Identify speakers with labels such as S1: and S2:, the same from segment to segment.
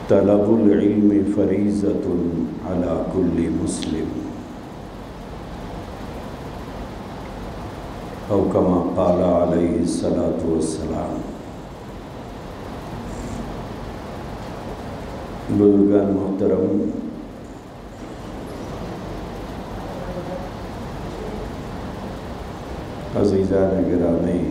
S1: طلب العلم فریضۃ علی کل مسلم او کما قال علیہ الصلاۃ والسلام۔ بزرگان محترم، عزیزان گرامی،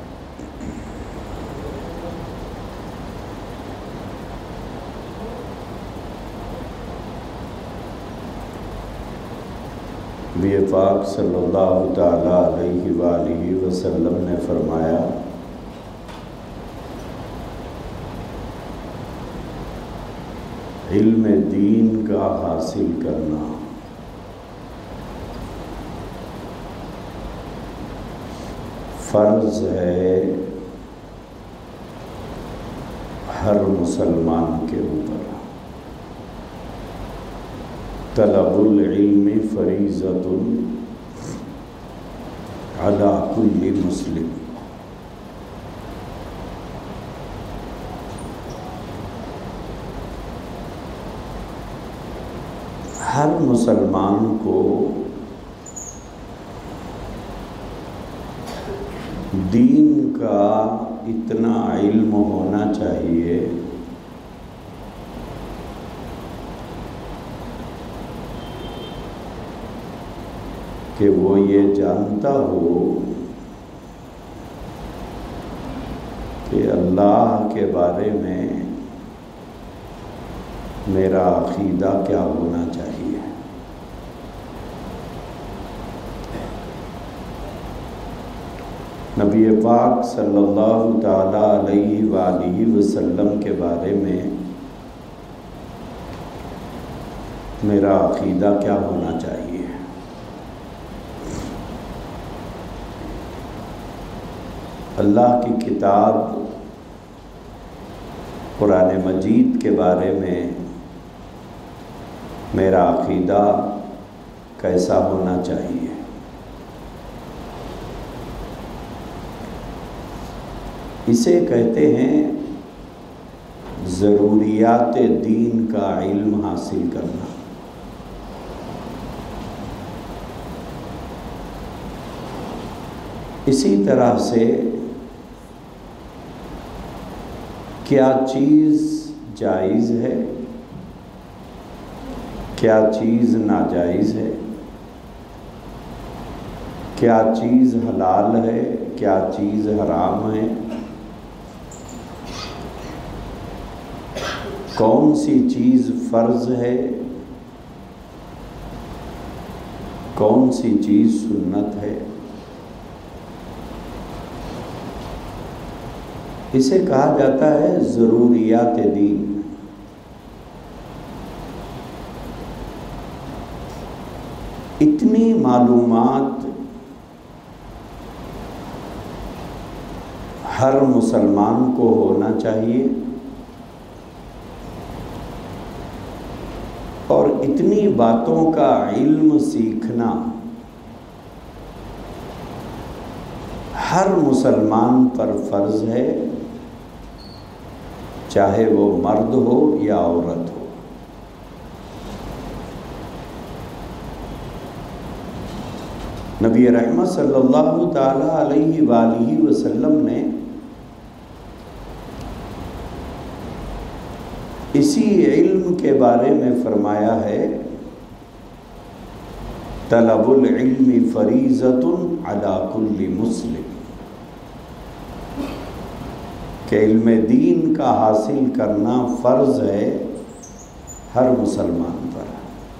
S1: نبی پاک صلی اللہ تعالیٰ علیہ وآلہ وسلم نے فرمایا، علم دین کا حاصل کرنا فرض ہے ہر مسلمان کے اوپر۔ طلب العلم فریضۃ علی کل مسلم۔ ہر مسلمان کو دین کا اتنا علم ہونا چاہیے کہ وہ یہ جانتا ہو کہ اللہ کے بارے میں میرا عقیدہ کیا ہونا چاہیے۔ نبی پاک صلی اللہ تعالیٰ علیہ وآلہ وسلم کے بارے میں میرا عقیدہ کیا ہونا چاہیے۔ اللہ کی کتاب قرآن مجید کے بارے میں میرا عقیدہ کیسا ہونا چاہیے۔ اسے کہتے ہیں ضروریات دین کا علم حاصل کرنا۔ اسی طرح سے کیا چیز جائز ہے، کیا چیز ناجائز ہے، کیا چیز حلال ہے، کیا چیز حرام ہے، کون سی چیز فرض ہے، کون سی چیز سنت ہے۔ اسے کہا جاتا ہے ضروریات دین۔ اتنی معلومات ہر مسلمان کو ہونا چاہیے، اور اتنی باتوں کا علم سیکھنا ہر مسلمان پر فرض ہے، چاہے وہ مرد ہو یا عورت ہو۔ نبی رحمت صلی اللہ تعالیٰ علیہ وآلہ وسلم نے اسی علم کے بارے میں فرمایا ہے، طلب العلم فریضۃ علی کل مسلم، کہ علم دین کا حاصل کرنا فرض ہے ہر مسلمان پر۔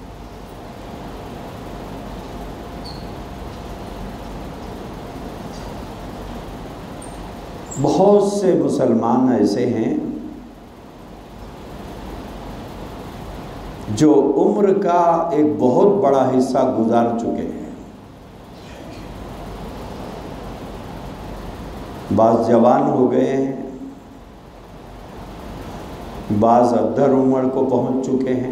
S1: بہت سے مسلمان ایسے ہیں جو عمر کا ایک بہت بڑا حصہ گزار چکے ہیں۔ بعض جوان ہو گئے ہیں، بعض ادھر عمر کو پہنچ چکے ہیں،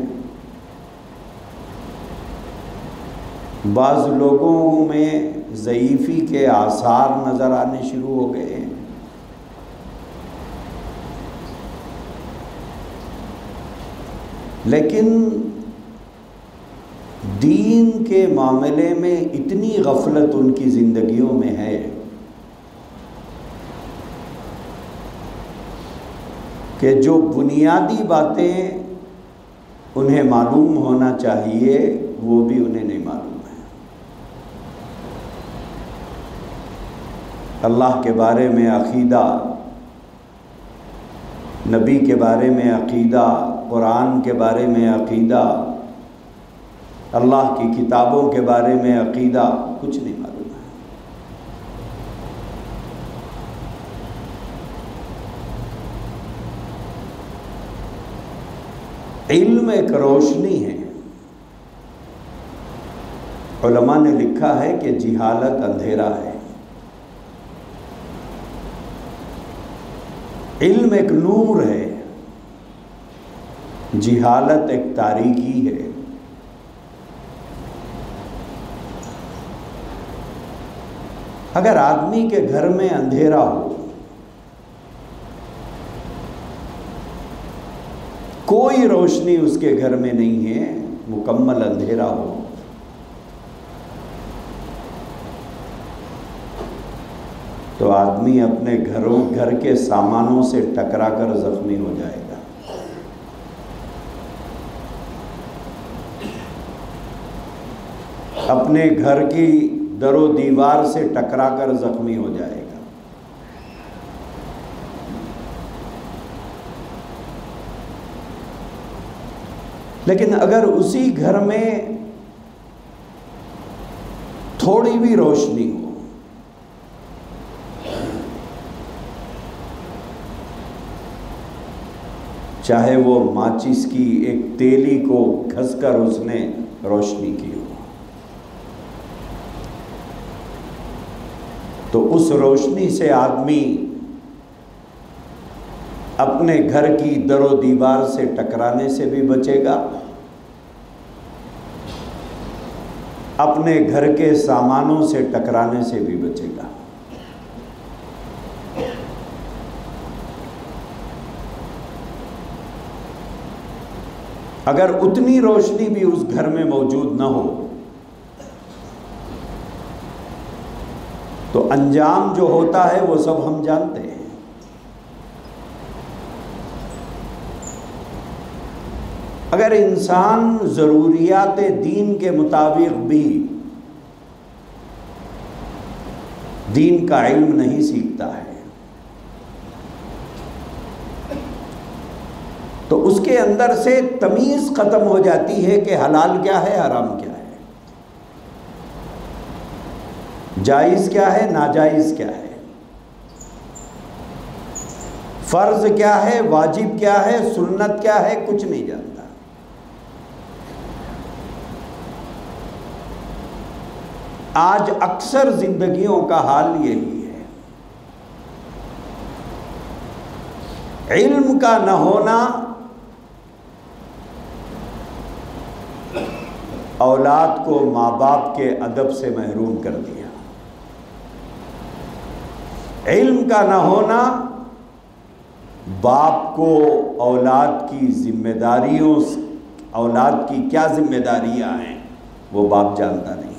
S1: بعض لوگوں میں ضعیفی کے آثار نظر آنے شروع ہو گئے ہیں۔ لیکن دین کے معاملے میں اتنی غفلت ان کی زندگیوں میں ہے کہ جو بنیادی باتیں انہیں معلوم ہونا چاہیے وہ بھی انہیں نہیں معلوم ہے۔ اللہ کے بارے میں عقیدہ، نبی کے بارے میں عقیدہ، قرآن کے بارے میں عقیدہ، اللہ کی کتابوں کے بارے میں عقیدہ، کچھ نہیں معلوم ہے۔ علم ایک روشنی ہے۔ علماء نے لکھا ہے کہ جہالت اندھیرا ہے، علم ایک نور ہے، جہالت ایک تاریکی ہے۔ اگر آدمی کے گھر میں اندھیرا ہو، کوئی روشنی اس کے گھر میں نہیں ہے، مکمل اندھیرا ہو، تو آدمی اپنے گھر کے سامانوں سے ٹکرا کر زخمی ہو جائے گا۔ اپنے گھر کی در و دیوار سے ٹکرا کر زخمی ہو جائے گا۔ لیکن اگر اسی گھر میں تھوڑی بھی روشنی ہو، چاہے وہ ماچس کی ایک تیلی کو گھس کر اس نے روشنی کی ہو، تو اس روشنی سے آدمی اپنے گھر کی در و دیوار سے ٹکرانے سے بھی بچے گا، اپنے گھر کے سامانوں سے ٹکرانے سے بھی بچے گا۔ اگر اتنی روشنی بھی اس گھر میں موجود نہ ہو تو انجام جو ہوتا ہے وہ سب ہم جانتے ہیں۔ اگر انسان ضروریات دین کے مطابق بھی دین کا علم نہیں سیکھتا ہے تو اس کے اندر سے تمیز ختم ہو جاتی ہے کہ حلال کیا ہے، حرام کیا ہے، جائز کیا ہے، ناجائز کیا ہے، فرض کیا ہے، واجب کیا ہے، سنت کیا ہے، کچھ نہیں جانتا۔ آج اکثر زندگیوں کا حال یہی ہے، علم کا نہ ہونا اولاد کو ماں باپ کے ادب سے محروم کر دیا، علم کا نہ ہونا باپ کو اولاد کی ذمہ داریوں، اولاد کی کیا ذمہ داریاں ہیں وہ باپ جانتا نہیں ہے،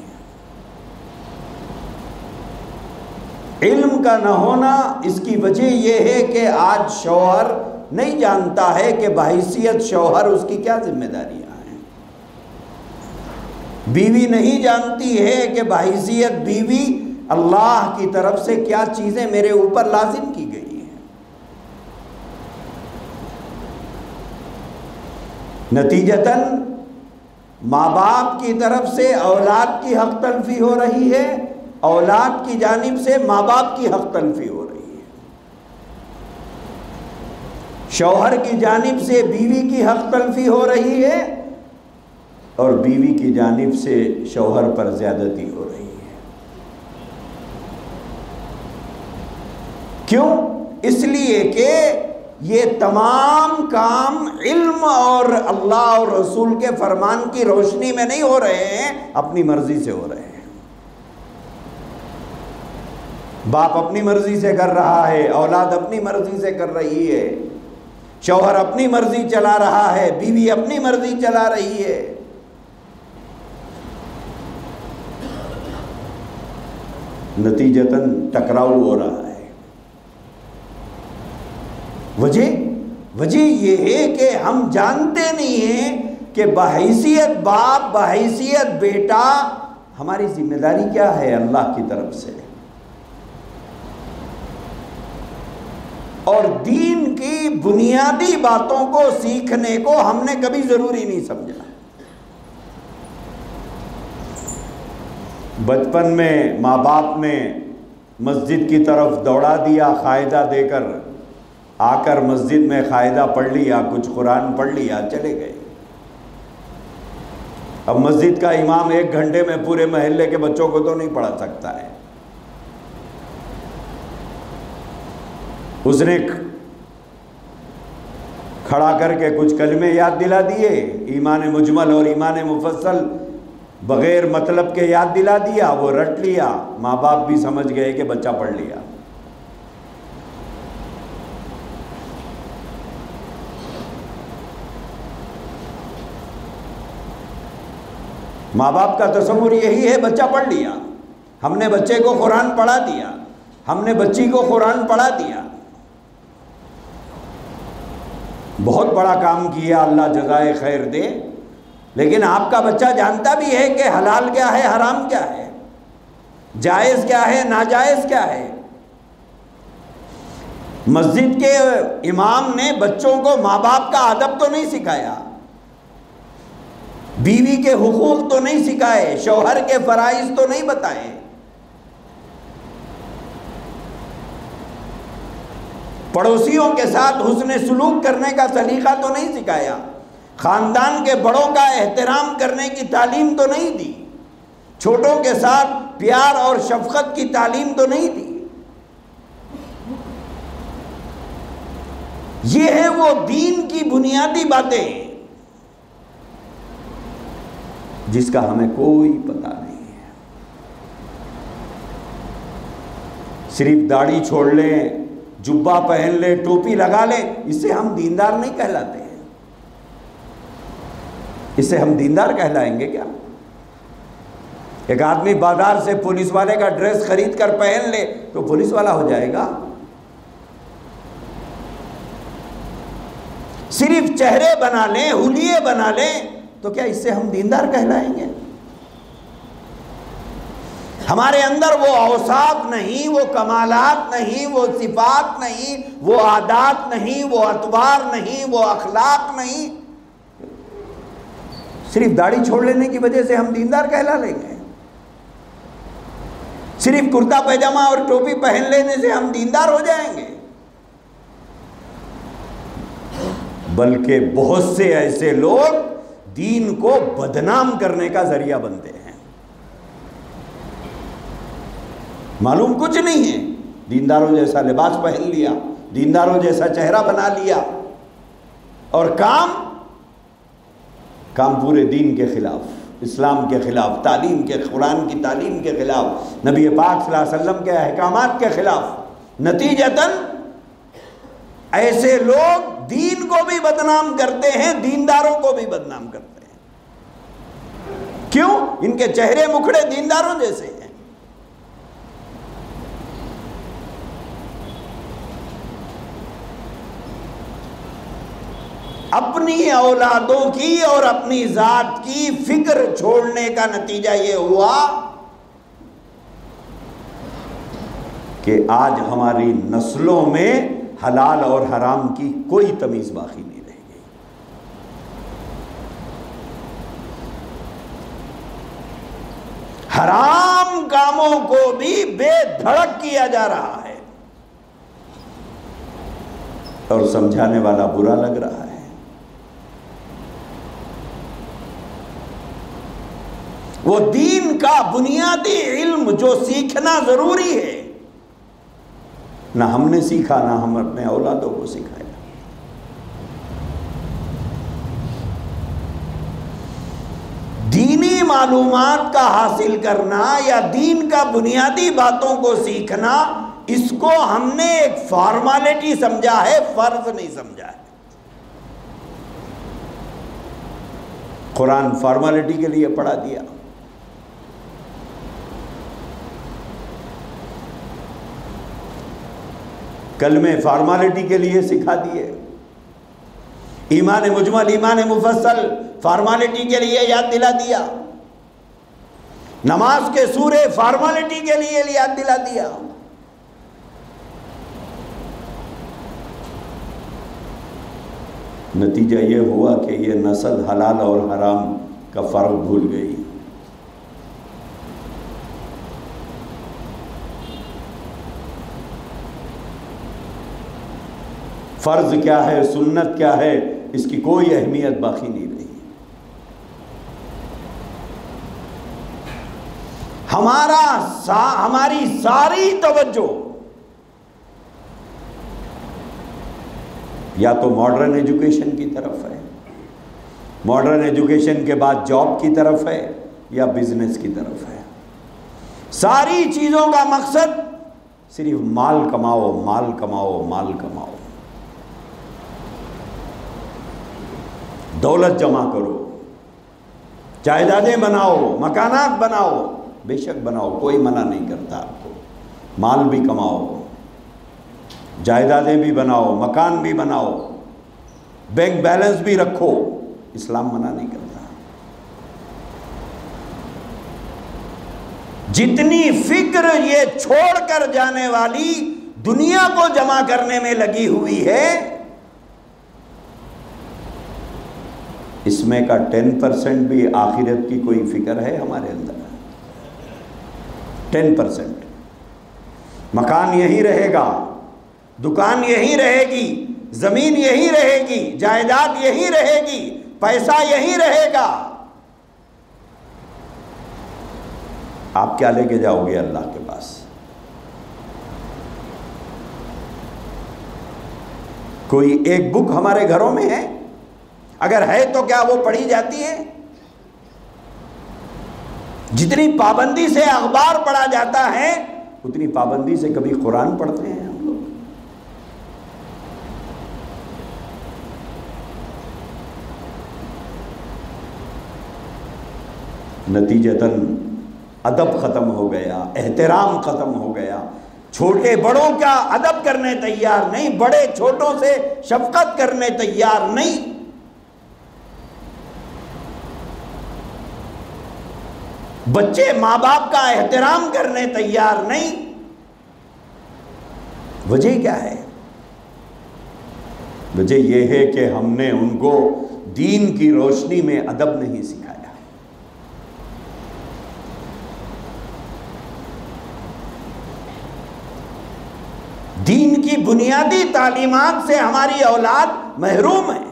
S1: علم کا نہ ہونا اس کی وجہ یہ ہے کہ آج شوہر نہیں جانتا ہے کہ بحیثیت شوہر اس کی کیا ذمہ داریاں ہیں، بیوی نہیں جانتی ہے کہ بحیثیت بیوی اللہ کی طرف سے کیا چیزیں میرے اوپر لازم کی گئی ہیں۔ نتیجتاً ماں باپ کی طرف سے اولاد کی حق تلفی ہو رہی ہے، اولاد کی جانب سے ماں باپ کی حق تلفی ہو رہی ہے، شوہر کی جانب سے بیوی کی حق تلفی ہو رہی ہے، اور بیوی کی جانب سے شوہر پر زیادتی ہو رہی ہے۔ کیوں؟ اس لیے کہ یہ تمام کام علم اور اللہ اور رسول کے فرمان کی روشنی میں نہیں ہو رہے ہیں، اپنی مرضی سے ہو رہے ہیں۔ باپ اپنی مرضی سے کر رہا ہے، اولاد اپنی مرضی سے کر رہی ہے، شوہر اپنی مرضی چلا رہا ہے، بیوی اپنی مرضی چلا رہی ہے۔ نتیجتاً ٹکراؤ ہو رہا ہے۔ وجہ یہ ہے کہ ہم جانتے نہیں ہیں کہ بحیثیت باپ، بحیثیت بیٹا، ہماری ذمہ داری کیا ہے اللہ کی طرف سے، اور دین کی بنیادی باتوں کو سیکھنے کو ہم نے کبھی ضروری نہیں سمجھا۔ بچپن میں ماں باپ نے مسجد کی طرف دوڑا دیا قاعدہ دے کر، آ کر مسجد میں قاعدہ پڑھ لیا، کچھ قرآن پڑھ لیا، چلے گئے۔ اب مسجد کا امام 1 گھنٹے میں پورے محلے کے بچوں کو تو نہیں پڑھا سکتا ہے۔ اس نے کھڑا کر کے کچھ کلمے یاد دلا دیے، ایمان مجمل اور ایمان مفصل بغیر مطلب کے یاد دلا دیا، وہ رٹ لیا، ماں باپ بھی سمجھ گئے کہ بچہ پڑھ لیا۔ ماں باپ کا تصور یہی ہے بچہ پڑھ لیا، ہم نے بچے کو قرآن پڑھا دیا، ہم نے بچی کو قرآن پڑھا دیا۔ بہت بڑا کام کیا، اللہ جزائے خیر دے، لیکن آپ کا بچہ جانتا بھی ہے کہ حلال کیا ہے، حرام کیا ہے، جائز کیا ہے، ناجائز کیا ہے۔ مسجد کے امام نے بچوں کو ماں باپ کا ادب تو نہیں سکھایا، بیوی کے حقوق تو نہیں سکھائے، شوہر کے فرائض تو نہیں بتائے، پڑوسیوں کے ساتھ حسن سلوک کرنے کا سلیقہ تو نہیں سکھایا، خاندان کے بڑوں کا احترام کرنے کی تعلیم تو نہیں دی، چھوٹوں کے ساتھ پیار اور شفقت کی تعلیم تو نہیں دی۔ یہ ہے وہ دین کی بنیادی باتیں جس کا ہمیں کوئی پتہ نہیں ہے۔ صرف داڑھی چھوڑ لیں، جبہ پہن لیں، ٹوپی لگا لیں، اس سے ہم دیندار نہیں کہلاتے ہیں۔ اس سے ہم دیندار کہلائیں گے کیا؟ ایک آدمی بازار سے پولیس والے کا ڈریس خرید کر پہن لے تو پولیس والا ہو جائے گا؟ صرف چہرے بنا لیں، حلیے بنا لیں تو کیا اس سے ہم دیندار کہلائیں گے؟ ہمارے اندر وہ اوصاف نہیں، وہ کمالات نہیں، وہ صفات نہیں، وہ عادات نہیں، وہ اطوار نہیں، وہ اخلاق نہیں، صرف داڑھی چھوڑ لینے کی وجہ سے ہم دیندار کہلا لیں گے؟ صرف کرتا پیجامہ اور ٹوپی پہن لینے سے ہم دیندار ہو جائیں گے؟ بلکہ بہت سے ایسے لوگ دین کو بدنام کرنے کا ذریعہ بنتے ہیں۔ معلوم کچھ نہیں ہے، دینداروں جیسا لباس پہن لیا، دینداروں جیسا چہرہ بنا لیا، اور کام پورے دین کے خلاف، اسلام کے خلاف، تعلیم کے، قرآن کی تعلیم کے خلاف، نبی پاک صلی اللہ علیہ وسلم کے احکامات کے خلاف۔ نتیجتاً ایسے لوگ دین کو بھی بدنام کرتے ہیں، دینداروں کو بھی بدنام کرتے ہیں۔ کیوں؟ ان کے چہرے مکھڑے دینداروں جیسے ہیں۔ اپنی اولادوں کی اور اپنی ذات کی فکر چھوڑنے کا نتیجہ یہ ہوا کہ آج ہماری نسلوں میں حلال اور حرام کی کوئی تمیز باقی نہیں رہ گئی۔ حرام کاموں کو بھی بے دھڑک کیا جا رہا ہے اور سمجھانے والا برا لگ رہا ہے۔ وہ دین کا بنیادی علم جو سیکھنا ضروری ہے، نہ ہم نے سیکھا، نہ ہم اپنے اولادوں کو سکھایا۔ دینی معلومات کا حاصل کرنا یا دین کا بنیادی باتوں کو سیکھنا، اس کو ہم نے ایک فارمیلٹی سمجھا ہے، فرض نہیں سمجھا ہے۔ قرآن فارمیلٹی کے لیے پڑھا دیا، کلمے فارمیلٹی کے لیے سکھا دیے، ایمان مجمل ایمان مفصل فارمیلٹی کے لیے یاد دلا دیا، نماز کے سورے فارمیلٹی کے لیے یاد دلا دیا۔ نتیجہ یہ ہوا کہ یہ نسل حلال اور حرام کا فرق بھول گئی۔ فرض کیا ہے، سنت کیا ہے، اس کی کوئی اہمیت باقی نہیں رہی۔ ہماری ساری توجہ یا تو ماڈرن ایجوکیشن کی طرف ہے، ماڈرن ایجوکیشن کے بعد جاب کی طرف ہے، یا بزنس کی طرف ہے۔ ساری چیزوں کا مقصد صرف مال کماؤ، مال کماؤ، مال کماؤ، دولت جمع کرو، جائیدادیں بناؤ، مکانات بناؤ، بے شک بناؤ، کوئی منع نہیں کرتا آپ کو، مال بھی کماؤ، جائیدادیں بھی بناؤ، مکان بھی بناؤ، بینک بیلنس بھی رکھو، اسلام منع نہیں کرتا۔ جتنی فکر یہ چھوڑ کر جانے والی دنیا کو جمع کرنے میں لگی ہوئی ہے، اس میں کا 10% بھی آخرت کی کوئی فکر ہے ہمارے اندر؟ 10%۔ مکان یہی رہے گا، دکان یہی رہے گی، زمین یہی رہے گی، جائیداد یہی رہے گی، پیسہ یہی رہے گا، آپ کیا لے کے جاؤ گے اللہ کے پاس؟ کوئی ایک بک ہمارے گھروں میں ہے؟ اگر ہے تو کیا وہ پڑھی جاتی ہے؟ جتنی پابندی سے اخبار پڑھا جاتا ہے، اتنی پابندی سے کبھی قرآن پڑھتے ہیں ہم لوگ؟ نتیجتاً ادب ختم ہو گیا، احترام ختم ہو گیا، چھوٹے بڑوں کا ادب کرنے تیار نہیں، بڑے چھوٹوں سے شفقت کرنے تیار نہیں۔ بچے ماں باپ کا احترام کرنے تیار نہیں۔ وجہ کیا ہے؟ وجہ یہ ہے کہ ہم نے ان کو دین کی روشنی میں ادب نہیں سکھایا۔ دین کی بنیادی تعلیمات سے ہماری اولاد محروم ہے۔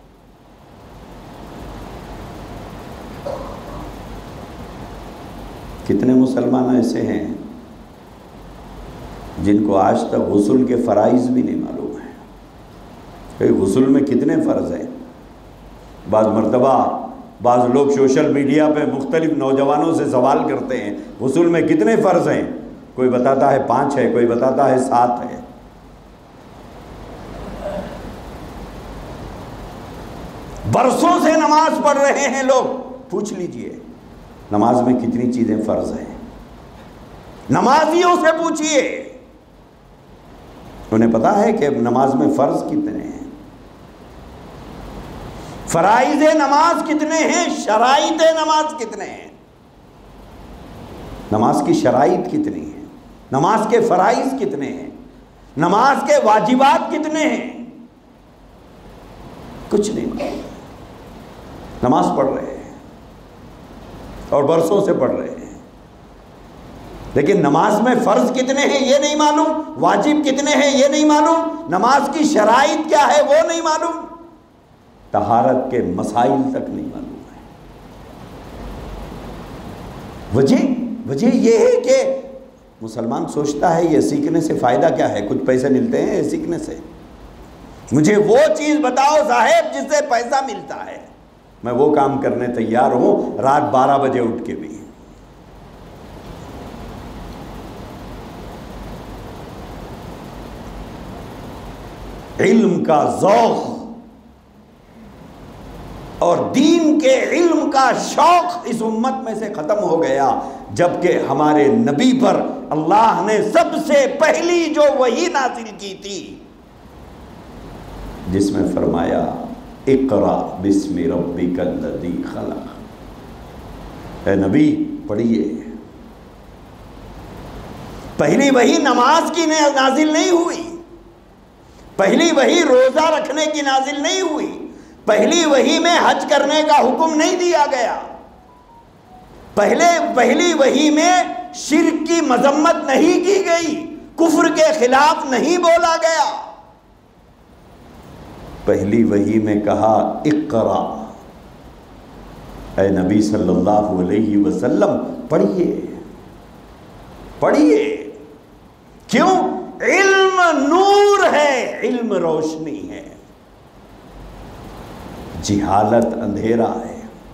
S1: کتنے مسلمان ایسے ہیں جن کو آج تک غسل کے فرائض بھی نہیں معلوم ہے کہ غسل میں کتنے فرض ہیں؟ بعض مرتبہ بعض لوگ سوشل میڈیا پہ مختلف نوجوانوں سے سوال کرتے ہیں غسل میں کتنے فرض ہیں؟ کوئی بتاتا ہے 5 ہے، کوئی بتاتا ہے 7 ہے۔ برسوں سے نماز پڑھ رہے ہیں لوگ، پوچھ لیجئے نماز میں کتنی چیزیں فرض ہیں؟ نمازیوں سے پوچھئے، انہیں پتا ہے کہ نماز میں فرض کتنے ہیں، فرائض نماز کتنے ہیں، شرائط نماز کتنے ہیں، نماز کی شرائط کتنی ہیں، نماز کے فرائض کتنے ہیں، نماز کے واجبات کتنے ہیں؟ کچھ نہیں معلوم۔ نماز پڑھ رہے ہیں اور برسوں سے پڑھ رہے ہیں، لیکن نماز میں فرض کتنے ہیں یہ نہیں معلوم، واجب کتنے ہیں یہ نہیں معلوم، نماز کی شرائط کیا ہے وہ نہیں معلوم، طہارت کے مسائل تک نہیں معلوم ہے۔ وجہ یہ ہے کہ مسلمان سوچتا ہے یہ سیکھنے سے فائدہ کیا ہے؟ کچھ پیسے ملتے ہیں یہ سیکھنے سے؟ مجھے وہ چیز بتاؤ صاحب جس سے پیسہ ملتا ہے، میں وہ کام کرنے تیار ہوں، رات 12 بجے اٹھ کے بھی۔ علم کا ذوق اور دین کے علم کا شوق اس امت میں سے ختم ہو گیا، جبکہ ہمارے نبی پر اللہ نے سب سے پہلی جو وحی نازل کی تھی، جس میں فرمایا اقرا بسم ربک الذی خلق، اے نبی پڑھیے۔ پہلی وحی نماز کی نازل نہیں ہوئی، پہلی وحی روزہ رکھنے کی نازل نہیں ہوئی، پہلی وحی میں حج کرنے کا حکم نہیں دیا گیا، پہلی وحی میں شرک کی مذمت نہیں کی گئی، کفر کے خلاف نہیں بولا گیا۔ پہلی وحی میں کہا اقرا، اے نبی صلی اللہ علیہ وسلم پڑھیے پڑھیے۔ کیوں؟ علم نور ہے، علم روشنی ہے، جہالت اندھیرا ہے۔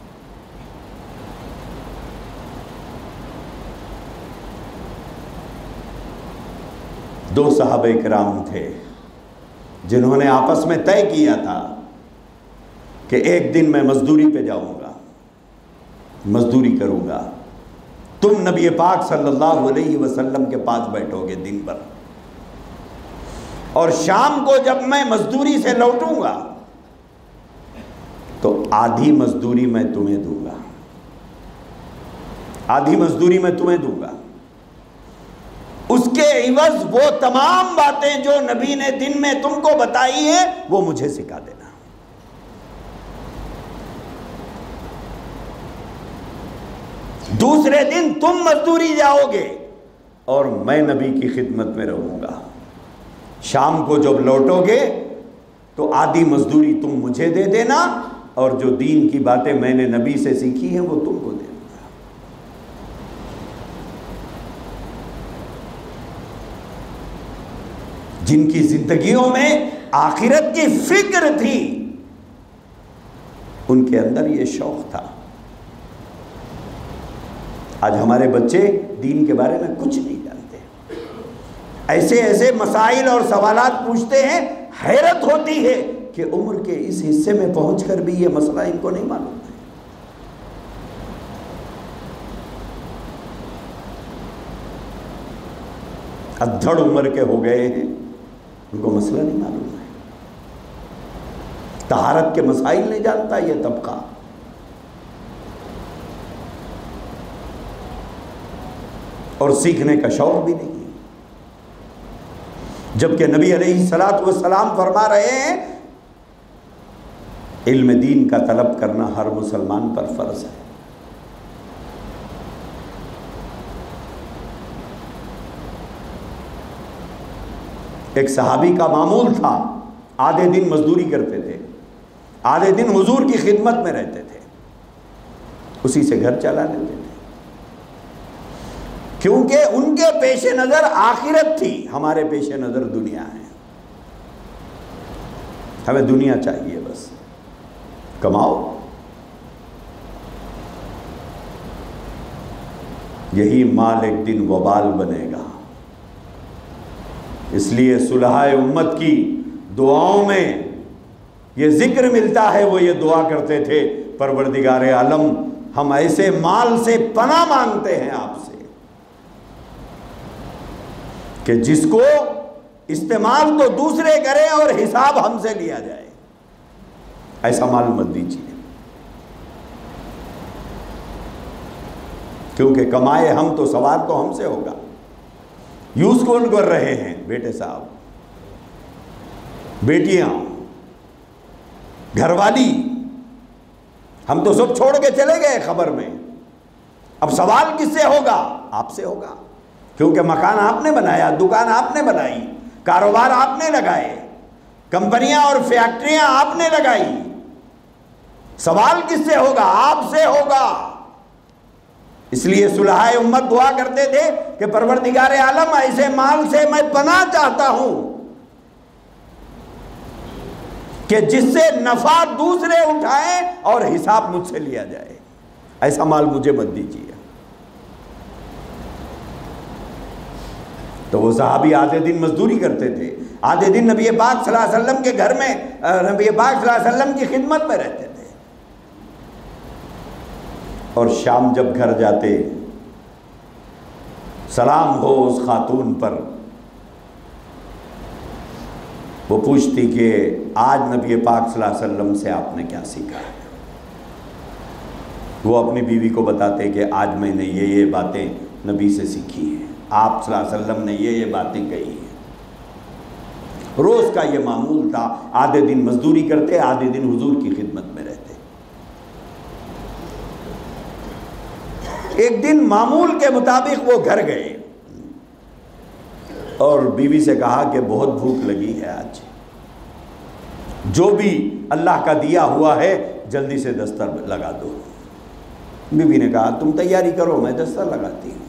S1: دو صحابہ کرام تھے جنہوں نے آپس میں طے کیا تھا کہ ایک دن میں مزدوری پہ جاؤں گا، مزدوری کروں گا، تم نبی پاک صلی اللہ علیہ وسلم کے پاس بیٹھو گے دن بھر، اور شام کو جب میں مزدوری سے لوٹوں گا تو آدھی مزدوری میں تمہیں دوں گا، آدھی مزدوری میں تمہیں دوں گا، اس کے عوض وہ تمام باتیں جو نبی نے دن میں تم کو بتائی ہیں وہ مجھے سکھا دینا۔ دوسرے دن تم مزدوری جاؤ گے اور میں نبی کی خدمت میں رہوں گا، شام کو جب لوٹو گے تو آدھی مزدوری تم مجھے دے دینا، اور جو دین کی باتیں میں نے نبی سے سیکھی ہیں وہ تم کو دے دوں گا۔ جن کی زندگیوں میں آخرت کی فکر تھی، ان کے اندر یہ شوق تھا۔ آج ہمارے بچے دین کے بارے میں کچھ نہیں جانتے، ایسے ایسے مسائل اور سوالات پوچھتے ہیں، حیرت ہوتی ہے کہ عمر کے اس حصے میں پہنچ کر بھی یہ مسئلہ ان کو نہیں معلوم ہے۔ ادھڑ عمر کے ہو گئے ہیں، ان کو مسئلہ نہیں معلوم ہے، طہارت کے مسائل نہیں جانتا یہ طبقہ۔ اور سیکھنے کا شوق بھی نہیں، جبکہ نبی علیہ الصلوۃ والسلام فرما رہے ہیں علم دین کا طلب کرنا ہر مسلمان پر فرض ہے۔ ایک صحابی کا معمول تھا، آدھے دن مزدوری کرتے تھے، آدھے دن حضور کی خدمت میں رہتے تھے، اسی سے گھر چلا لیتے تھے، کیونکہ ان کے پیش نظر آخرت تھی، ہمارے پیش نظر دنیا ہے۔ ہمیں دنیا چاہیے، بس کماؤ۔ یہی مال ایک دن وبال بنے گا۔ اس لیے صلحائے امت کی دعاؤں میں یہ ذکر ملتا ہے، وہ یہ دعا کرتے تھے، پروردگار عالم ہم ایسے مال سے پناہ مانگتے ہیں آپ سے کہ جس کو استعمال تو دوسرے کریں اور حساب ہم سے لیا جائے، ایسا مال مت دیجیے، کیونکہ کمائے ہم تو سوال تو ہم سے ہوگا۔ یوز کون کر رہے ہیں؟ بیٹے صاحب، بیٹیاں، گھر والی، ہم تو سب چھوڑ کے چلے گئے خبر میں، اب سوال کس سے ہوگا؟ آپ سے ہوگا، کیونکہ مکان آپ نے بنایا، دکان آپ نے بنائی، کاروبار آپ نے لگائے، کمپنیاں اور فیکٹریاں آپ نے لگائی، سوال کس سے ہوگا؟ آپ سے ہوگا۔ اس لیے صلحائے امت دعا کرتے تھے کہ پروردگار عالم ایسے مال سے میں پناہ چاہتا ہوں کہ جس سے نفع دوسرے اٹھائیں اور حساب مجھ سے لیا جائے، ایسا مال مجھے مت دیجیے۔ تو وہ صحابی آدھے دن مزدوری کرتے تھے، آدھے دن نبی پاک صلی اللہ علیہ وسلم کے گھر میں، نبی پاک صلی اللہ علیہ وسلم کی خدمت میں رہتے تھے۔ اور شام جب گھر جاتے سلام ہو اس خاتون پر، وہ پوچھتی کہ آج نبی پاک صلی اللہ علیہ وسلم سے آپ نے کیا سیکھا ہے؟ وہ اپنی بیوی کو بتاتے کہ آج میں نے یہ باتیں نبی سے سیکھی ہیں، آپ صلی اللہ علیہ وسلم نے یہ باتیں کہی ہیں۔ روز کا یہ معمول تھا، آدھے دن مزدوری کرتے، آدھے دن حضور کی خدمت میں رہتے۔ ایک دن معمول کے مطابق وہ گھر گئے اور بیوی سے کہا کہ بہت بھوک لگی ہے، آج جو بھی اللہ کا دیا ہوا ہے جلدی سے دستر لگا دو۔ بیوی نے کہا تم تیاری کرو، میں دستر لگاتی ہوں۔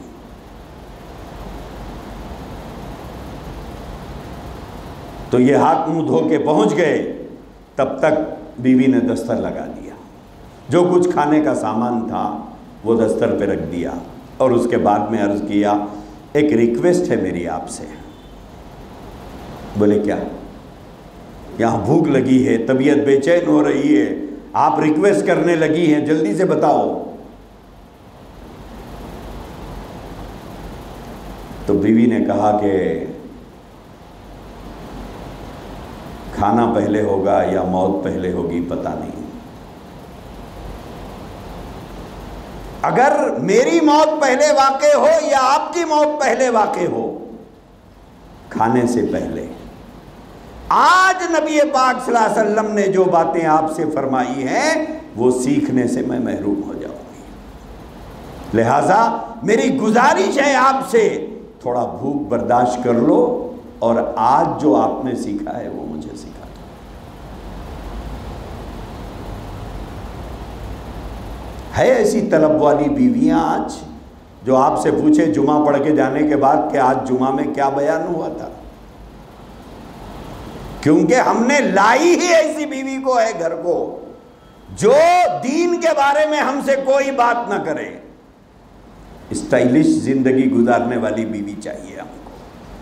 S1: تو یہ ہاتھ منہ دھو کے پہنچ گئے، تب تک بیوی نے دستر لگا دیا، جو کچھ کھانے کا سامان تھا وہ دستر پہ رکھ دیا، اور اس کے بعد میں عرض کیا ایک ریکویسٹ ہے میری آپ سے۔ بولے کیا؟ یہاں بھوک لگی ہے، طبیعت بے چین ہو رہی ہے، آپ ریکویسٹ کرنے لگی ہیں، جلدی سے بتاؤ۔ تو بیوی نے کہا کہ کھانا پہلے ہوگا یا موت پہلے ہوگی پتہ نہیں، اگر میری موت پہلے واقع ہو یا آپ کی موت پہلے واقع ہو، کھانے سے پہلے آج نبی پاک صلی اللہ علیہ وسلم نے جو باتیں آپ سے فرمائی ہیں وہ سیکھنے سے میں محروم ہو جاؤں گی، لہٰذا میری گزارش ہے آپ سے تھوڑا بھوک برداشت کر لو، اور آج جو آپ نے سیکھا ہے وہ مجھے سکھا دو۔ ہے ایسی طلب والی بیویاں آج جو آپ سے پوچھے جمعہ پڑھ کے جانے کے بعد کہ آج جمعہ میں کیا بیان ہوا تھا؟ کیونکہ ہم نے لائی ہی ایسی بیوی کو ہے گھر کو جو دین کے بارے میں ہم سے کوئی بات نہ کرے۔ اسٹائلش زندگی گزارنے والی بیوی چاہیے ہم کو۔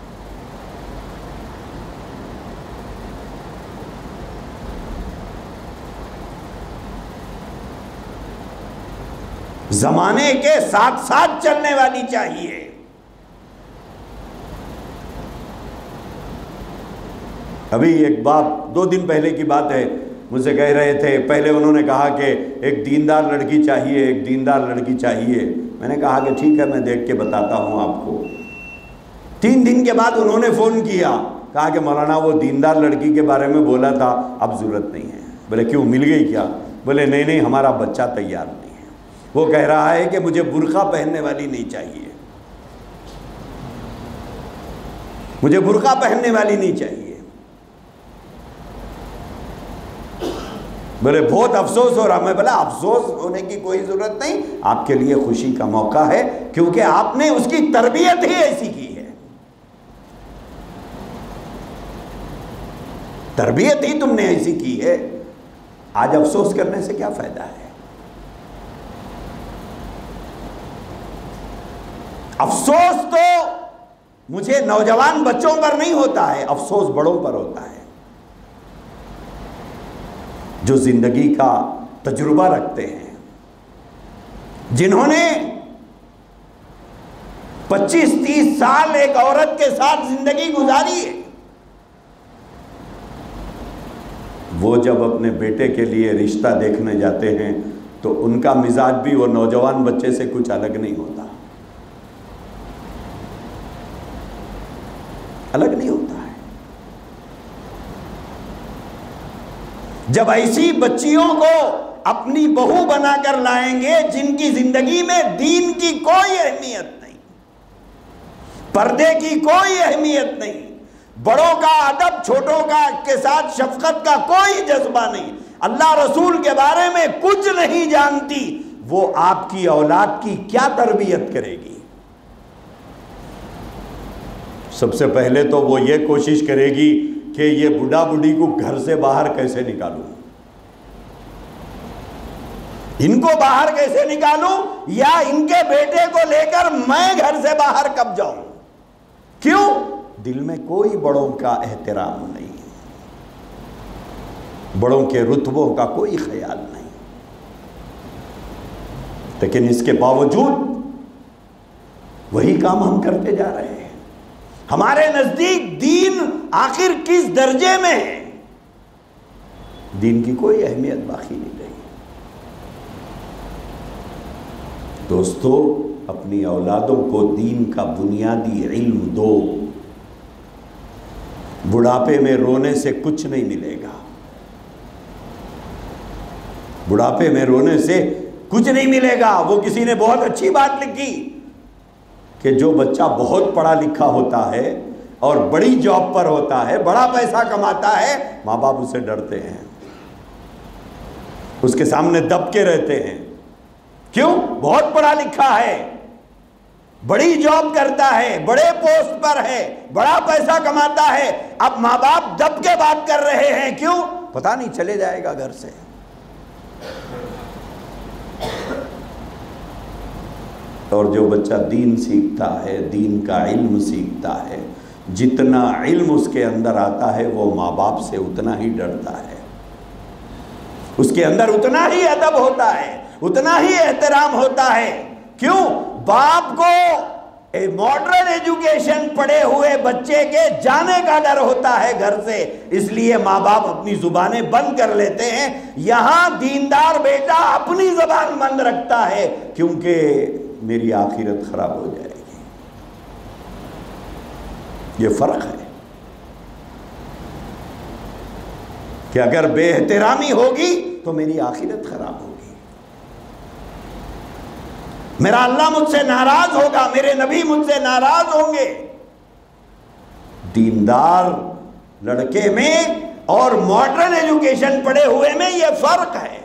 S1: زمانے کے ساتھ ساتھ چلنے والی چاہیے۔ ابھی ایک بات 2 دن پہلے کی بات ہے، مجھ سے کہہ رہے تھے، پہلے انہوں نے کہا کہ ایک دیندار لڑکی چاہیے، ایک دیندار لڑکی چاہیے۔ میں نے کہا کہ ٹھیک ہے، میں دیکھ کے بتاتا ہوں آپ کو۔ 3 دن کے بعد انہوں نے فون کیا، کہا کہ مولانا وہ دیندار لڑکی کے بارے میں بولا تھا، اب ضرورت نہیں ہے۔ بولے کیوں، مل گئی کیا؟ بولے نہیں، ہمارا بچہ تیار نہیں ہے، وہ کہہ رہا ہے کہ مجھے برقع پہننے والی نہیں چاہیے، مجھے برقع پہننے والی نہیں چاہیے۔ بولے بہت افسوس ہو رہا۔ میں بولا افسوس ہونے کی کوئی ضرورت نہیں، آپ کے لیے خوشی کا موقع ہے، کیونکہ آپ نے اس کی تربیت ہی ایسی کی ہے، تربیت ہی تم نے ایسی کی ہے۔ آج افسوس کرنے سے کیا فائدہ ہے؟ افسوس تو مجھے نوجوان بچوں پر نہیں ہوتا ہے، افسوس بڑوں پر ہوتا ہے، جو زندگی کا تجربہ رکھتے ہیں، جنہوں نے 25-30 سال ایک عورت کے ساتھ زندگی گزاری ہے۔ وہ جب اپنے بیٹے کے لیے رشتہ دیکھنے جاتے ہیں تو ان کا مزاج بھی وہ نوجوان بچے سے کچھ الگ نہیں ہوتا، الگ نہیں ہوتا ہے۔ جب ایسی بچیوں کو اپنی بہو بنا کر لائیں گے جن کی زندگی میں دین کی کوئی اہمیت نہیں، پردے کی کوئی اہمیت نہیں، بڑوں کا ادب، چھوٹوں کے ساتھ شفقت کا کوئی جذبہ نہیں، اللہ رسول کے بارے میں کچھ نہیں جانتی، وہ آپ کی اولاد کی کیا تربیت کرے گی؟ سب سے پہلے تو وہ یہ کوشش کرے گی کہ یہ بڑھا بڑھی کو گھر سے باہر کیسے نکالوں، ان کو باہر کیسے نکالوں، یا ان کے بیٹے کو لے کر میں گھر سے باہر کب جاؤں۔ کیوں؟ دل میں کوئی بڑوں کا احترام نہیں، بڑوں کے رتبوں کا کوئی خیال نہیں۔ لیکن اس کے باوجود وہی کام ہم کرتے جا رہے ہیں. ہمارے نزدیک دین آخر کس درجے میں ہے؟ دین کی کوئی اہمیت باقی نہیں رہی. دوستو، اپنی اولادوں کو دین کا بنیادی علم دو. بڑھاپے میں رونے سے کچھ نہیں ملے گا. بڑھاپے میں رونے سے کچھ نہیں ملے گا. وہ کسی نے بہت اچھی بات لکھی کہ جو بچہ بہت پڑھا لکھا ہوتا ہے اور بڑی جاب پر ہوتا ہے، بڑا پیسہ کماتا ہے، ماں باپ اسے ڈرتے ہیں، اس کے سامنے دب کے رہتے ہیں. کیوں؟ بہت پڑھا لکھا ہے، بڑی جاب کرتا ہے، بڑے پوسٹ پر ہے، بڑا پیسہ کماتا ہے. اب ماں باپ دب کے بات کر رہے ہیں. کیوں؟ پتہ نہیں چلے جائے گا گھر سے. اور جو بچہ دین سیکھتا ہے، دین کا علم سیکھتا ہے، جتنا علم اس کے اندر آتا ہے وہ ماں باپ سے اتنا ہی ڈرتا ہے. اس کے اندر اتنا ہی ادب ہوتا ہے، اتنا ہی احترام ہوتا ہے. کیوں؟ باپ کو ماڈرن ایجوکیشن پڑھے ہوئے بچے کے جانے کا ڈر ہوتا ہے گھر سے، اس لیے ماں باپ اپنی زبانیں بند کر لیتے ہیں. یہاں دیندار بیٹا اپنی زبان بند رکھتا ہے کیونکہ میری آخرت خراب ہو جائے گی. یہ فرق ہے کہ اگر بے احترامی ہوگی تو میری آخرت خراب ہوگی، میرا اللہ مجھ سے ناراض ہوگا، میرے نبی مجھ سے ناراض ہوں گے. دیندار لڑکے میں اور ماڈرن ایجوکیشن پڑھے ہوئے میں یہ فرق ہے.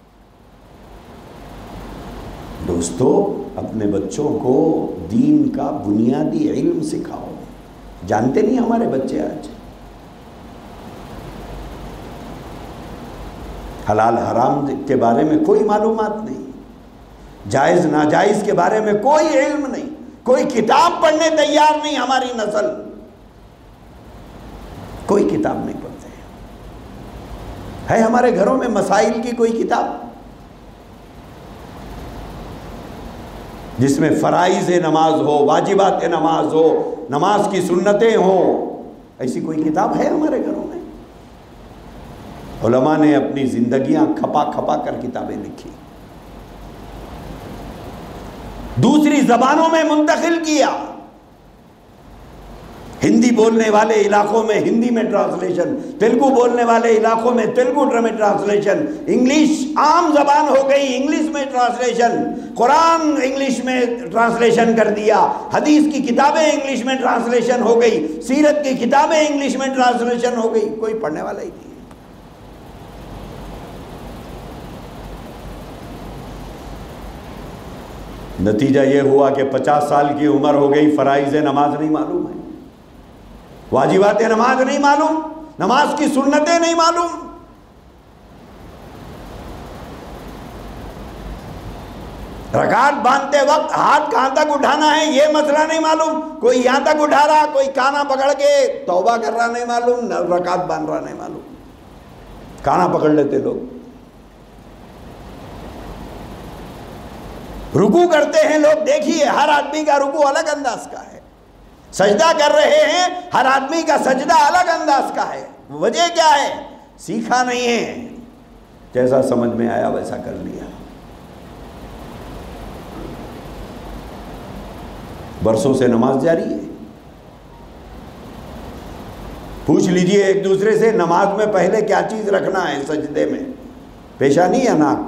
S1: دوستو، اپنے بچوں کو دین کا بنیادی علم سکھاؤ. جانتے نہیں ہمارے بچے آج حلال حرام کے بارے میں کوئی معلومات نہیں، جائز ناجائز کے بارے میں کوئی علم نہیں، کوئی کتاب پڑھنے تیار نہیں. ہماری نسل کوئی کتاب نہیں پڑھتے ہے. ہمارے گھروں میں مسائل کی کوئی کتاب جس میں فرائض نماز ہو، واجبات نماز ہو، نماز کی سنتیں ہوں، ایسی کوئی کتاب ہے ہمارے گھروں میں؟ علماء نے اپنی زندگیاں کھپا کھپا کر کتابیں لکھی، دوسری زبانوں میں منتقل کیا. ہندی بولنے والے علاقوں میں ہندی میں ٹرانسلیشن، تیلگو بولنے والے علاقوں میں تیلگو میں ٹرانسلیشن، انگلش عام زبان ہو گئی، انگلش میں ٹرانسلیشن، قرآن انگلش میں ٹرانسلیشن کر دیا، حدیث کی کتابیں انگلش میں ٹرانسلیشن ہو گئی، سیرت کی کتابیں انگلش میں ٹرانسلیشن ہو گئی. کوئی پڑھنے والا ہی نہیں. نتیجہ یہ ہوا کہ 50 سال کی عمر ہو گئی، فرائض نماز نہیں معلوم ہے، واجبات نماز نہیں معلوم، نماز کی سنتیں نہیں معلوم. رکعت باندھتے وقت ہاتھ کہاں تک اٹھانا ہے یہ مسئلہ نہیں معلوم. کوئی یہاں تک اٹھا رہا، کوئی کانا پکڑ کے توبہ کر رہا نہیں معلوم، رکعت باندھ رہا نہیں معلوم. کانا پکڑ لیتے لوگ. رکوع کرتے ہیں لوگ، دیکھیے ہر آدمی کا رکوع الگ انداز کا ہے. سجدہ کر رہے ہیں، ہر آدمی کا سجدہ الگ انداز کا ہے. وجہ کیا ہے؟ سیکھا نہیں ہے، جیسا سمجھ میں آیا ویسا کر لیا. برسوں سے نماز جاری ہے. پوچھ لیجئے ایک دوسرے سے، نماز میں پہلے کیا چیز رکھنا ہے؟ سجدے میں پیشانی یا ناک؟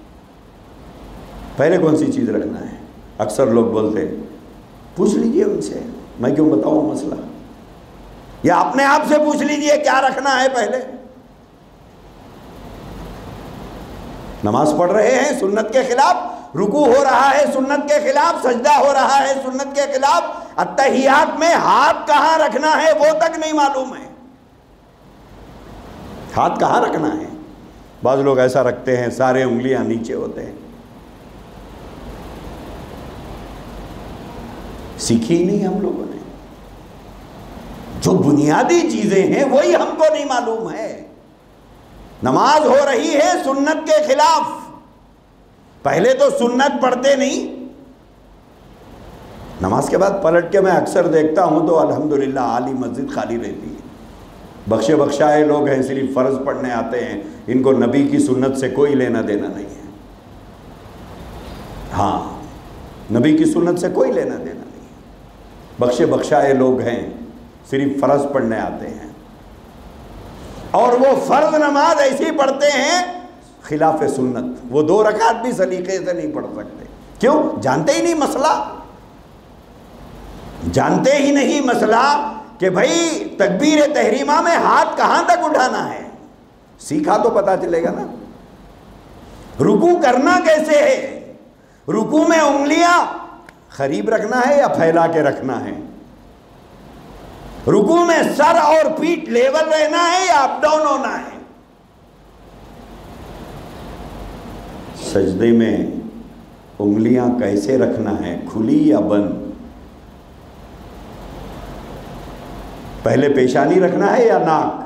S1: پہلے کون سی چیز رکھنا ہے؟ اکثر لوگ بولتے ہیں. پوچھ لیجئے ان سے، میں کیوں بتاؤں مسئلہ؟ یا اپنے آپ سے پوچھ لیجئے کیا رکھنا ہے پہلے. نماز پڑھ رہے ہیں سنت کے خلاف، رکوع ہو رہا ہے سنت کے خلاف، سجدہ ہو رہا ہے سنت کے خلاف، اتحیات میں ہاتھ کہاں رکھنا ہے وہ تک نہیں معلوم ہے. ہاتھ کہاں رکھنا ہے؟ بعض لوگ ایسا رکھتے ہیں سارے انگلیاں نیچے ہوتے ہیں. سیکھی نہیں ہم لوگوں نے. جو بنیادی چیزیں ہیں وہی ہم کو نہیں معلوم ہے. نماز ہو رہی ہے سنت کے خلاف، پہلے تو سنت پڑھتے نہیں، نماز کے بعد پلٹ کے میں اکثر دیکھتا ہوں تو الحمدللہ عالی مسجد خالی رہتی ہے، بخشے بخشائے لوگ ہیں، صرف فرض پڑھنے آتے ہیں، ان کو نبی کی سنت سے کوئی لینا دینا نہیں ہے۔ ہاں، نبی کی سنت سے کوئی لینا دینا نہیں ہے، بخشے بخشائے لوگ ہیں، صرف فرض پڑھنے آتے ہیں، اور وہ فرض نماز ایسی پڑھتے ہیں خلاف سنت، وہ 2 رکعت بھی سلیقے سے نہیں پڑھ سکتے۔ کیوں؟ جانتے ہی نہیں مسئلہ، جانتے ہی نہیں مسئلہ کہ بھائی تکبیر تحریمہ میں ہاتھ کہاں تک اٹھانا ہے، سیکھا تو پتا چلے گا نا۔ رکوع کرنا کیسے ہے، رکوع میں انگلیاں قریب رکھنا ہے یا پھیلا کے رکھنا ہے، رکوع میں سر اور پیٹھ لیول رہنا ہے یا اپ ڈاؤن ہونا ہے، سجدے میں انگلیاں کیسے رکھنا ہے، کھلی یا بند، پہلے پیشانی رکھنا ہے یا ناک،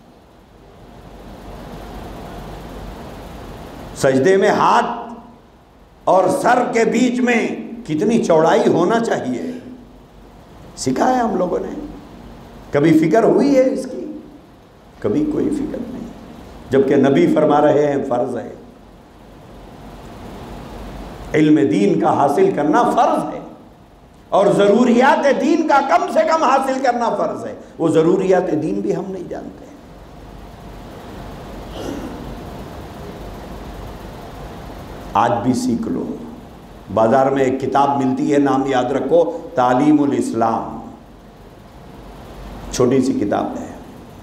S1: سجدے میں ہاتھ اور سر کے بیچ میں کتنی چوڑائی ہونا چاہیے، سکھایا ہم لوگوں نے، کبھی فکر ہوئی ہے اس کی؟ کبھی کوئی فکر نہیں، جبکہ نبی فرما رہے ہیں فرض ہے، علم دین کا حاصل کرنا فرض ہے، اور ضروریات دین کا کم سے کم حاصل کرنا فرض ہے، وہ ضروریات دین بھی ہم نہیں جانتے۔ آج بھی سیکھ لو، بازار میں ایک کتاب ملتی ہے، نام یاد رکھو، تعلیم الاسلام، چھوٹی سی کتاب ہے،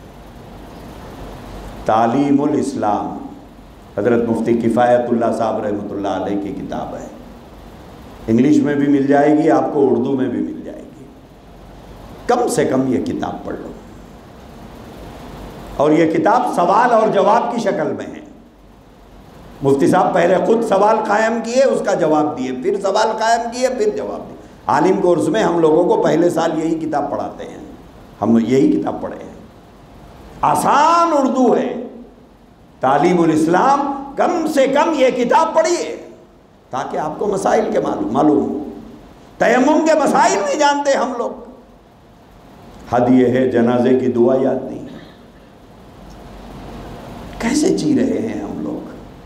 S1: تعلیم الاسلام، حضرت مفتی کفایت اللہ صاحب رحمۃ اللہ علیہ کی کتاب ہے، انگلش میں بھی مل جائے گی آپ کو، اردو میں بھی مل جائے گی، کم سے کم یہ کتاب پڑھ لو، اور یہ کتاب سوال اور جواب کی شکل میں ہے، مفتی صاحب پہلے خود سوال قائم کیے، اس کا جواب دیے، پھر سوال قائم کیے، پھر جواب دیے۔ عالم کورس میں ہم لوگوں کو پہلے سال یہی کتاب پڑھاتے ہیں، ہم یہی کتاب پڑھے ہیں، آسان اردو ہے، تعلیم الاسلام، کم سے کم یہ کتاب پڑھیے تاکہ آپ کو مسائل کے معلوم ہو۔ تیمم کے مسائل نہیں جانتے ہم لوگ، حد یہ ہے جنازے کی دعا یاد نہیں، کیسے جی رہے ہیں ہم لوگ؟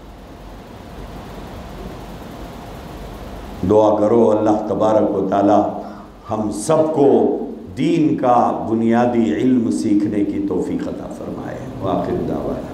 S1: دعا کرو اللہ تبارک و تعالی ہم سب کو دین کا بنیادی علم سیکھنے کی توفیق عطا فرمائے۔ وآخر دعوانا